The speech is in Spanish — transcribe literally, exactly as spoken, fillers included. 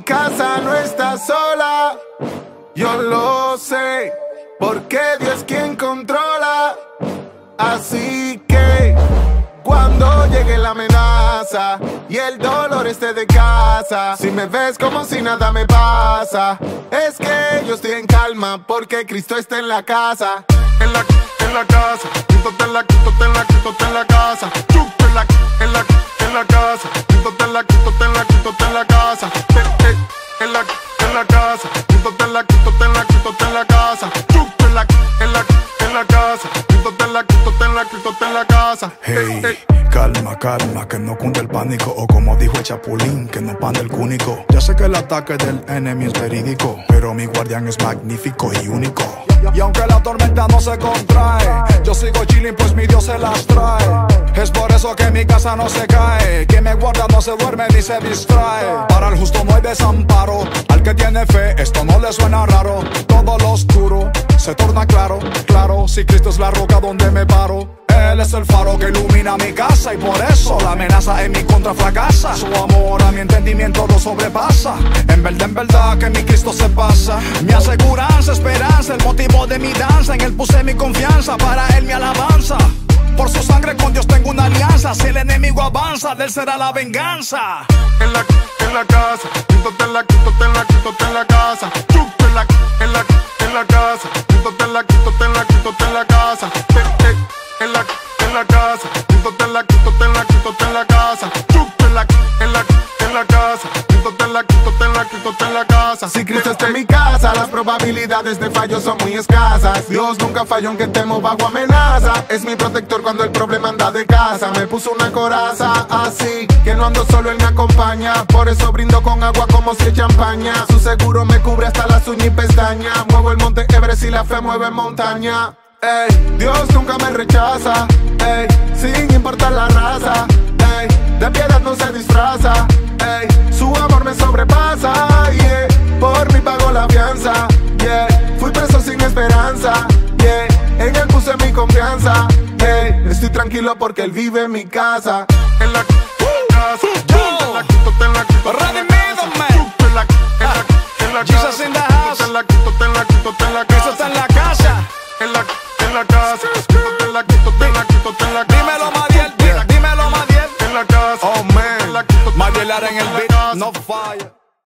casa no está sola. Yo lo sé, porque Dios es quien controla. Así que cuando llegue la amenaza y el dolor esté de casa, si me ves como si nada me pasa, es que yo estoy en calma porque Cristo está en la casa. En la, en la casa, Cristo está en la, Cristo está en la, Cristo está en la casa. Chup, en la, en la, en la casa, Cristo está en la, Cristo está en la, Cristo está en la casa. Eh, eh, en la, en la casa, Cristo está en la, Cristo está en la, Cristo está en la casa. Chup, en la, en la, en la casa, Cristo está en la, Cristo está en la, Cristo está en la casa. Hey, hey. Calma, calma, que no cunde el pánico. O como dijo el Chapulín, que no pande el cúnico. Ya sé que el ataque del enemigo es verídico, pero mi guardián es magnífico y único. Y aunque la tormenta no se contrae, yo sigo chilling pues mi Dios se las trae. Es por eso que mi casa no se cae. Quien me guarda no se duerme ni se distrae. Para el justo no hay desamparo. Al que tiene fe esto no le suena raro. Todo lo oscuro se torna claro, claro. Si Cristo es la roca donde me paro, Él es el faro que ilumina mi casa. Y por eso la amenaza en mi contra fracasa. Su amor a mi entendimiento lo sobrepasa. En verdad, en verdad que mi Cristo se pasa. Mi aseguranza, esperanza, el motivo de mi danza. En Él puse mi confianza, para Él mi alabanza. Por su sangre con Dios tengo una alianza. Si el enemigo avanza, de Él será la venganza. En la, en la casa, Cristo está en la, Cristo está en la, Cristo está en la casa. Chup, en la, en la, en la casa, Cristo está en la, Cristo está en la, Cristo está en la casa. Eh, eh, en la, en la casa, Cristo está en la, Cristo está en la, Cristo está en la casa. Chup, en la, en la, en la casa, Cristo está en la, Cristo está en la, Cristo está en la casa. Si Cristo está en mi casa, las probabilidades de fallo son muy escasas. Dios nunca falló aunque estemos bajo amenaza. Es mi protector cuando el problema anda de casa. Me puso una coraza así que no ando solo, Él me acompaña. Por eso brindo con agua como si es champaña. Su seguro me cubre hasta las uñas y pestañas. Muevo el monte Everest y la fe mueve montaña. Ey, Dios nunca me rechaza, ey, sin importar la raza, ey, de piedad no se disfraza, ey, su amor me sobrepasa, yeah, por mí pagó la fianza, yeah, fui preso sin esperanza, yeah, en Él puse mi confianza, ey, estoy tranquilo porque Él vive en mi casa. En la casa, en la Cristo, en la Cristo, Redimido, man. en la, en la, en la casa, Jesus in the house. en la Cristo,